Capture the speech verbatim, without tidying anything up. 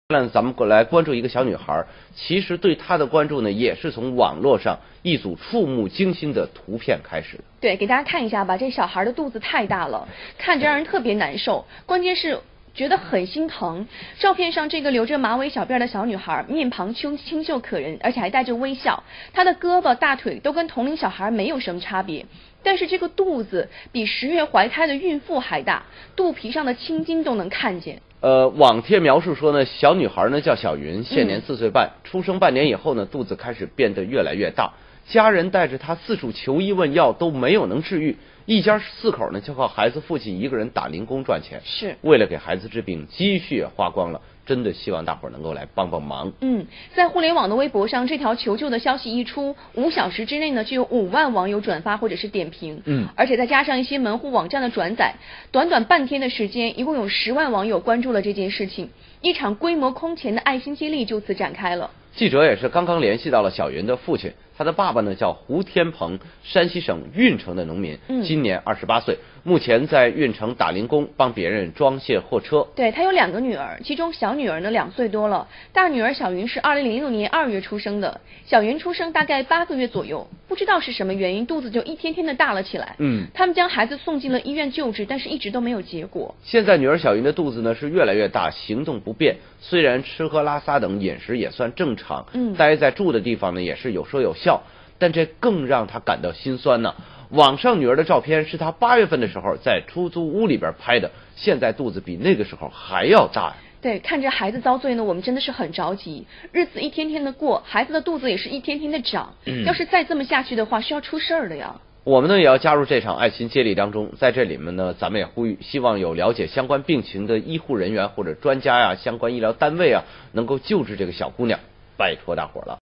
那咱们过来关注一个小女孩，其实对她的关注呢，也是从网络上一组触目惊心的图片开始的。 对，给大家看一下吧，这小孩的肚子太大了，看着让人特别难受，关键是觉得很心疼。照片上这个留着马尾小辫的小女孩，面庞清清秀可人，而且还带着微笑，她的胳膊、大腿都跟同龄小孩没有什么差别。但是这个肚子比十月怀胎的孕妇还大，肚皮上的青筋都能看见。 呃，网帖描述说呢，小女孩呢叫小云，现年四岁半，嗯、出生半年以后呢，肚子开始变得越来越大，家人带着她四处求医问药都没有能治愈，一家四口呢就靠孩子父亲一个人打零工赚钱， 是为了给孩子治病，积蓄也花光了。真的希望大伙儿能够来帮帮忙。 嗯，在互联网的微博上，这条求救的消息一出，五小时之内呢，就有五万网友转发或者是点评。 嗯， 而且再加上一些门户网站的转载，短短半天的时间，一共有十万网友关注了这件事情，一场规模空前的爱心接力就此展开了。 记者也是刚刚联系到了小云的父亲，他的爸爸呢叫胡天鹏，山西省运城的农民， 嗯、 今年二十八岁，目前在运城打零工，帮别人装卸货车。 对，他有两个女儿，其中小女儿呢两岁多了，大女儿小云是二零零六年二月出生的，小云出生大概八个月左右，不知道是什么原因，肚子就一天天的大了起来。 嗯， 他们将孩子送进了医院救治，但是一直都没有结果。 现在女儿小云的肚子呢是越来越大，行动不便，虽然吃喝拉撒等饮食也算正常， 嗯， 待在住的地方呢也是有说有笑，但这更让她感到心酸呢。网上女儿的照片是她八月份的时候在出租屋里边拍的，现在肚子比那个时候还要大呀。 对，看着孩子遭罪呢，我们真的是很着急。日子一天天的过，孩子的肚子也是一天天的长，嗯、要是再这么下去的话，是要出事儿的呀。 我们呢也要加入这场爱心接力当中，在这里面呢，咱们也呼吁，希望有了解相关病情的医护人员或者专家呀、相关医疗单位啊，能够救治这个小姑娘，拜托大伙了。